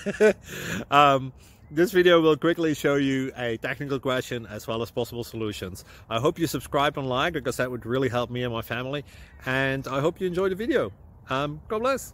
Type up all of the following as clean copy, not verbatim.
This video will quickly show you a technical question as well as possible solutions. I hope you subscribe and like, because that would really help me and my family. And I hope you enjoy the video. God bless.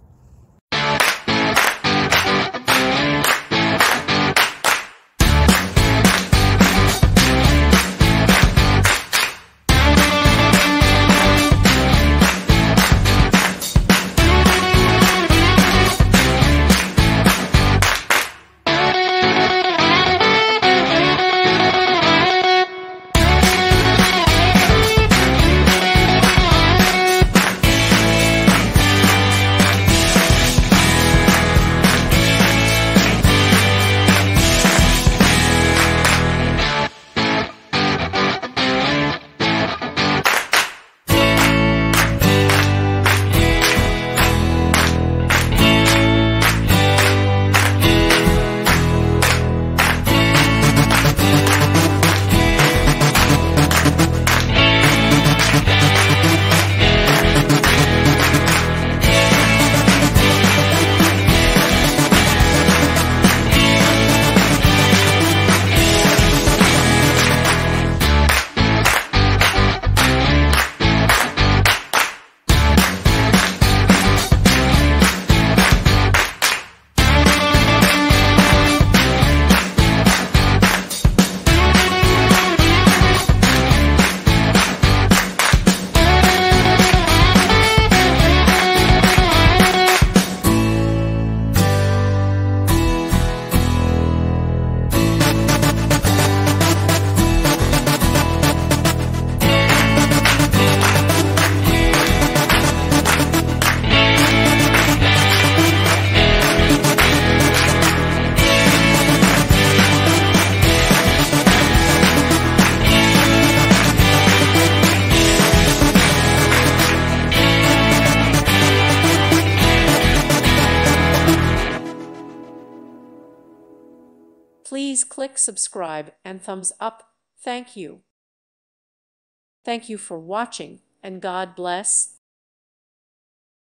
Please click subscribe and thumbs up. Thank you. Thank you for watching, and God bless.